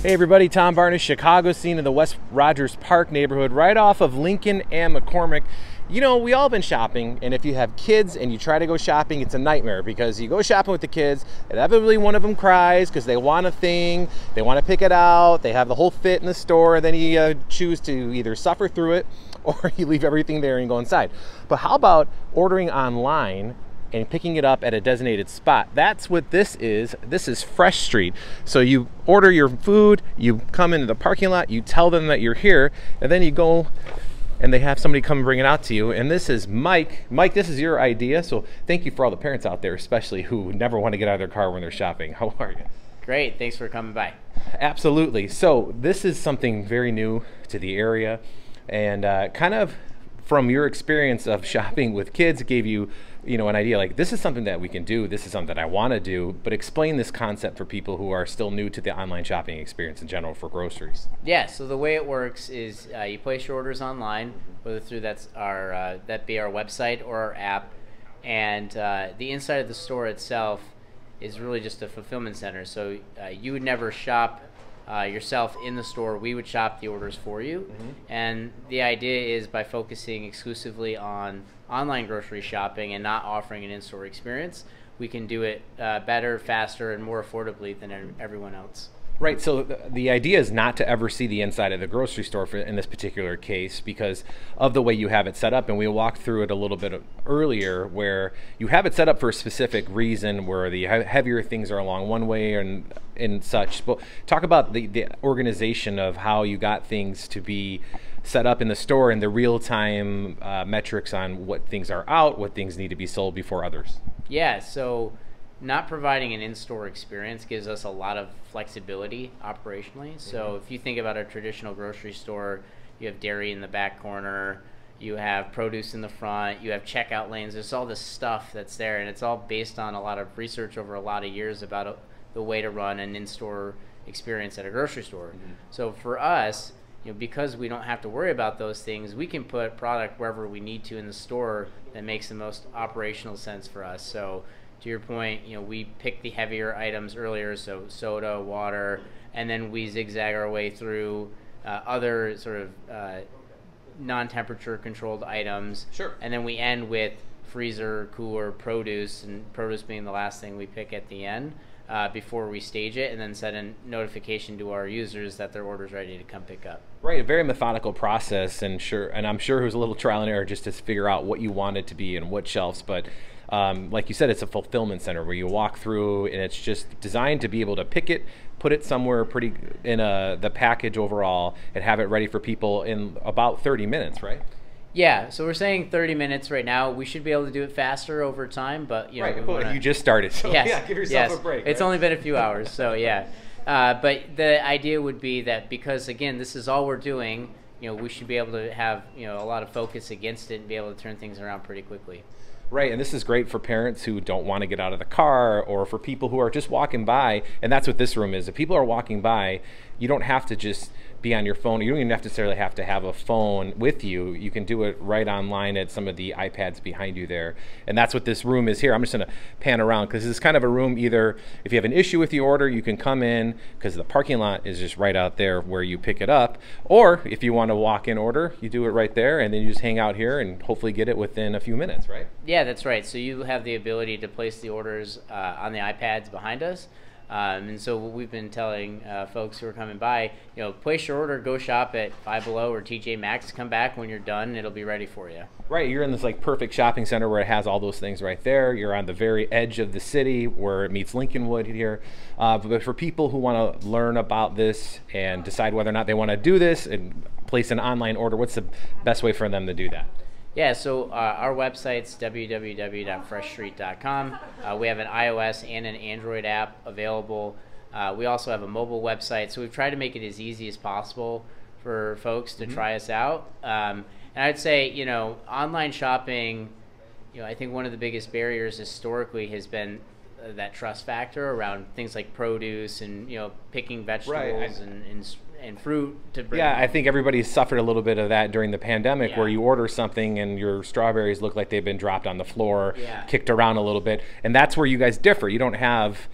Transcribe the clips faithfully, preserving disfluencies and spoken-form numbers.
Hey everybody, Tom Barnes, Chicago scene in the West Rogers Park neighborhood, right off of Lincoln and McCormick. You know, we all been shopping, and if you have kids and you try to go shopping, it's a nightmare because you go shopping with the kids, inevitably one of them cries because they want a thing, they want to pick it out, they have the whole fit in the store, and then you uh, choose to either suffer through it or you leave everything there and go inside. But how about ordering online and picking it up at a designated spot? That's what this is. This is Fresh Street. So you order your food, you come into the parking lot, you tell them that you're here, and then you go and they have somebody come bring it out to you. And this is Mike. Mike, this is your idea. So thank you for all the parents out there, especially who never want to get out of their car when they're shopping. How are you? Great, thanks for coming by. Absolutely. So this is something very new to the area, and uh, kind of from your experience of shopping with kids, it gave you, you know, an idea like this is something that we can do. This is something that I want to do. But explain this concept for people who are still new to the online shopping experience in general for groceries. Yeah. So the way it works is uh, you place your orders online, whether through that's our uh, that be our website or our app, and uh, the inside of the store itself is really just a fulfillment center. So uh, you would never shop Uh, yourself in the store. We would shop the orders for you. Mm-hmm. And the idea is by focusing exclusively on online grocery shopping and not offering an in-store experience, we can do it uh, better, faster, and more affordably than everyone else. Right, so the, the idea is not to ever see the inside of the grocery store for, in this particular case because of the way you have it set up, and we walked through it a little bit earlier where you have it set up for a specific reason where the heavier things are along one way and and such. But talk about the, the organization of how you got things to be set up in the store and the real-time uh, metrics on what things are out, what things need to be sold before others. Yeah, so not providing an in-store experience gives us a lot of flexibility operationally. So mm-hmm. if you think about a traditional grocery store, you have dairy in the back corner, you have produce in the front, you have checkout lanes, there's all this stuff that's there, and it's all based on a lot of research over a lot of years about a, the way to run an in-store experience at a grocery store. Mm-hmm. So for us, you know, because we don't have to worry about those things, we can put product wherever we need to in the store that makes the most operational sense for us. So to your point, you know, we pick the heavier items earlier, so soda, water, and then we zigzag our way through uh, other sort of uh, non-temperature controlled items. Sure. And then we end with freezer, cooler, produce, and produce being the last thing we pick at the end uh, before we stage it, and then send a notification to our users that their order's ready to come pick up. Right, a very methodical process, and sure, and I'm sure it was a little trial and error just to figure out what you want it to be and what shelves, but Um, like you said, it's a fulfillment center where you walk through and it's just designed to be able to pick it, put it somewhere pretty in a, the package overall and have it ready for people in about thirty minutes, right? Yeah, so we're saying thirty minutes right now. We should be able to do it faster over time, but you know, right, we but wanna, you just started, so yes, yeah, give yourself yes. a break. It's right? only been a few hours, so yeah. Uh, but the idea would be that because again, this is all we're doing, you know, we should be able to have, you know, a lot of focus against it and be able to turn things around pretty quickly. Right, and this is great for parents who don't want to get out of the car or for people who are just walking by, and that's what this room is. If people are walking by, you don't have to just be on your phone. You don't even necessarily have to have a phone with you. You can do it right online at some of the iPads behind you there. And that's what this room is here. I'm just going to pan around because this is kind of a room either if you have an issue with the order, you can come in because the parking lot is just right out there where you pick it up. Or if you want to walk in order, you do it right there and then you just hang out here and hopefully get it within a few minutes, right? Yeah, that's right. So you have the ability to place the orders uh, on the iPads behind us. Um, and so what we've been telling uh, folks who are coming by, you know, place your order, go shop at Five Below or T J Maxx, come back when you're done, and it'll be ready for you. Right, you're in this like perfect shopping center where it has all those things right there. You're on the very edge of the city where it meets Lincolnwood here. Uh, but for people who want to learn about this and decide whether or not they want to do this and place an online order, what's the best way for them to do that? Yeah, so uh, our website's w w w dot fresh street dot com. Uh, we have an iOS and an Android app available. Uh, we also have a mobile website, so we've tried to make it as easy as possible for folks to mm-hmm. try us out. Um, and I'd say, you know, online shopping, you know, I think one of the biggest barriers historically has been uh, that trust factor around things like produce and, you know, picking vegetables right. and, and and fruit to bring. Yeah, I think everybody's suffered a little bit of that during the pandemic yeah. where you order something and your strawberries look like they've been dropped on the floor, yeah. kicked around a little bit. And that's where you guys differ. You don't have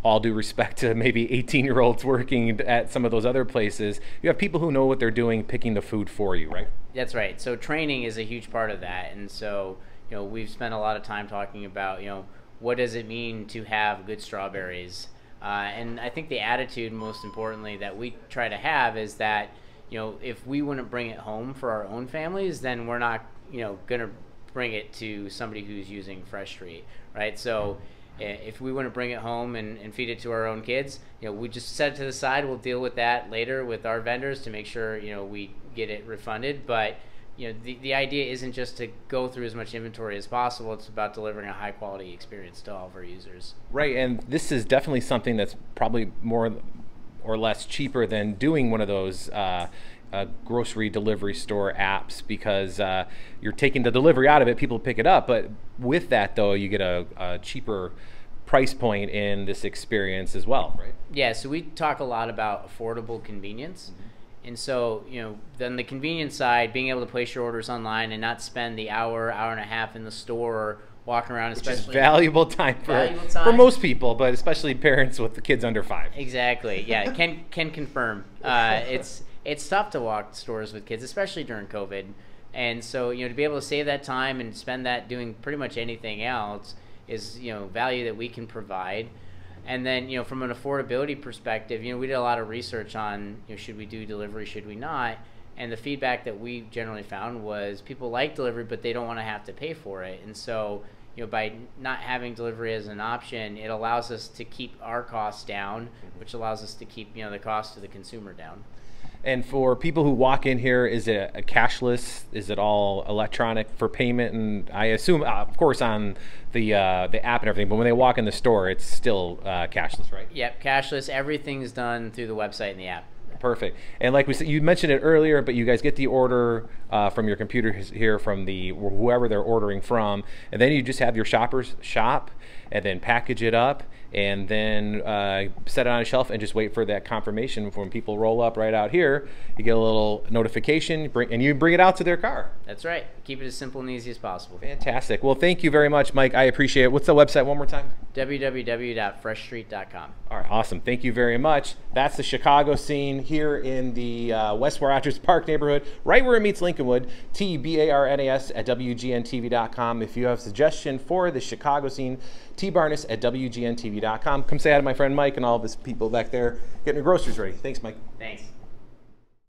all due respect to maybe eighteen year olds working at some of those other places, you have people who know what they're doing picking the food for you, right? That's right. So training is a huge part of that. And so, you know, we've spent a lot of time talking about, you know, what does it mean to have good strawberries? Uh, and I think the attitude, most importantly, that we try to have is that, you know, if we wouldn't bring it home for our own families, then we're not, you know, going to bring it to somebody who's using Fresh Street, right? So if we want to bring it home and, and feed it to our own kids, you know, we just set it to the side. We'll deal with that later with our vendors to make sure, you know, we get it refunded. But, you know, the, the idea isn't just to go through as much inventory as possible. It's about delivering a high quality experience to all of our users. Right, and this is definitely something that's probably more or less cheaper than doing one of those uh, uh, grocery delivery store apps, because uh, you're taking the delivery out of it, people pick it up, but with that though, you get a, a cheaper price point in this experience as well, right? Yeah, so we talk a lot about affordable convenience. Mm-hmm. And so, you know, then the convenience side, being able to place your orders online and not spend the hour, hour and a half in the store walking around, Which especially is valuable time for valuable time. for most people, but especially parents with the kids under five. Exactly. Yeah, can can confirm. Uh, it's it's tough to walk stores with kids, especially during COVID. And so, you know, to be able to save that time and spend that doing pretty much anything else is, you know, value that we can provide. And then, you know, from an affordability perspective, you know, we did a lot of research on, you know, should we do delivery, should we not? And the feedback that we generally found was people like delivery, but they don't want to have to pay for it. And so, you know, by not having delivery as an option, it allows us to keep our costs down, which allows us to keep, you know, the cost to the consumer down. And for people who walk in here, is it a cashless? Is it all electronic for payment? And I assume, uh, of course, on the uh, the app and everything, but when they walk in the store, it's still uh, cashless, right? Yep, cashless. Everything's done through the website and the app. Perfect. And like we said, you mentioned it earlier, but you guys get the order uh, from your computer here from the whoever they're ordering from, and then you just have your shoppers shop and then package it up and then uh, set it on a shelf and just wait for that confirmation. When people roll up right out here, you get a little notification, bring, and you bring it out to their car. That's right. Keep it as simple and easy as possible. Fantastic. Well, thank you very much, Mike. I appreciate it. What's the website one more time? w w w dot fresh street dot com. All right, awesome. Thank you very much. That's the Chicago scene here in the uh, West Rogers Park neighborhood, right where it meets Lincolnwood. T B A R N A S at W G N T V dot com. If you have a suggestion for the Chicago scene, T Barnes at W G N T V dot com. Come say hi to my friend Mike and all of his people back there getting their groceries ready. Thanks, Mike. Thanks.